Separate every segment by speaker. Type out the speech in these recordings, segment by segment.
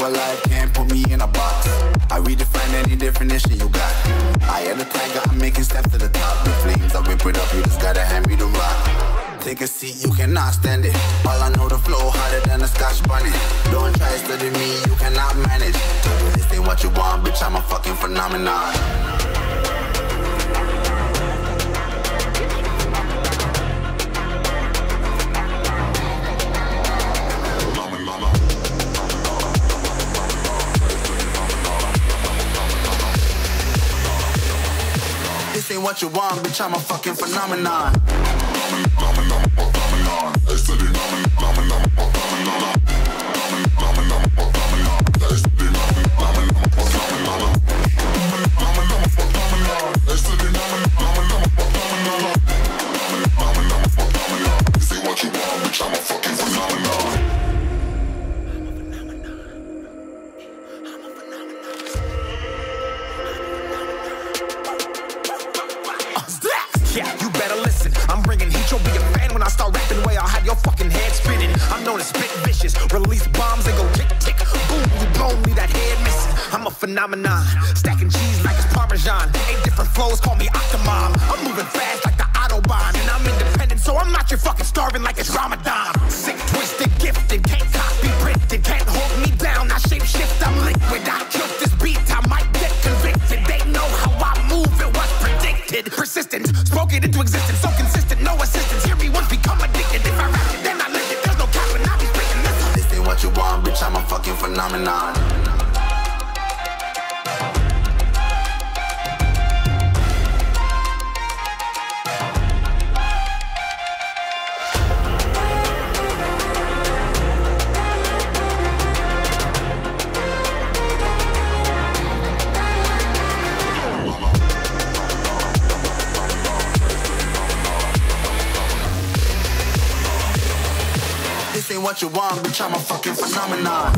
Speaker 1: alive, can't put me in a box. I redefine any definition you got. I am the tiger, I'm making steps to the top. The flames, I whip it up, you just gotta hand me the rock. Take a seat, you cannot stand it. All I know, the flow harder than a Scotch bonnet. Don't try study me, you cannot manage. This ain't what you want, bitch, I'm a fucking phenomenon. This ain't what you want, bitch, I'm a fucking phenomenon.
Speaker 2: Yeah, you better listen. I'm bringing heat, you'll be a fan when I start rapping. Way I'll have your fucking head spinning. I'm known as spit vicious, release bombs and go tick tick. Boom, you blown me that head missing. I'm a phenomenon, stacking cheese like it's Parmesan. 8 different flows, call me Octomom. I'm moving fast like the Autobahn, and I'm independent, so I'm not your fucking starving like it's Ramadan. Sick, twisted, gifted, can't copy, printed, can't hold me down. I shape shift, I'm liquid. I killed this beat, I might get convicted. They know how I move, it was predicted. Persistent, spoke it into existence, so consistent, no assistance. Hear me once, become addicted. If I rap it, then I live it. There's no cap when I be speaking this.
Speaker 1: This ain't what you want, bitch, I'm a fucking phenomenon. This ain't what you want, bitch, I'm a fucking phenomenon.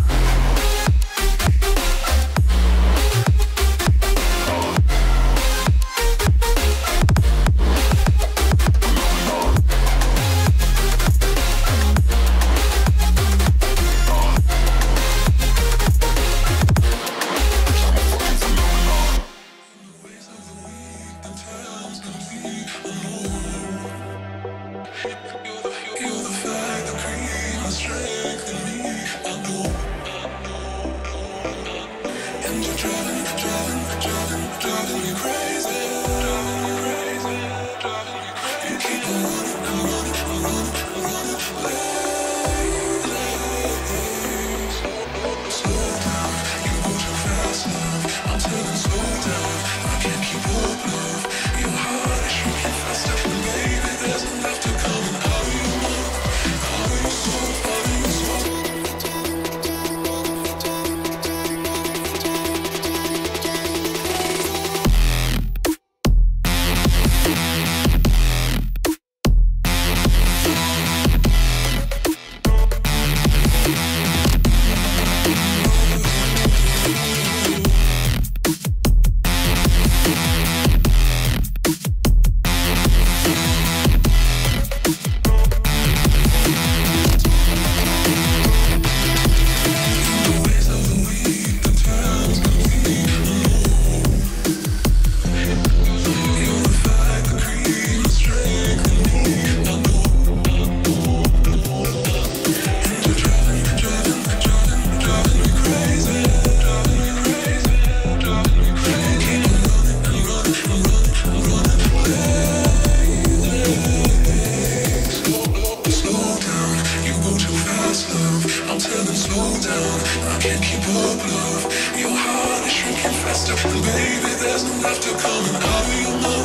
Speaker 3: Baby, there's enough to come and out of your mind.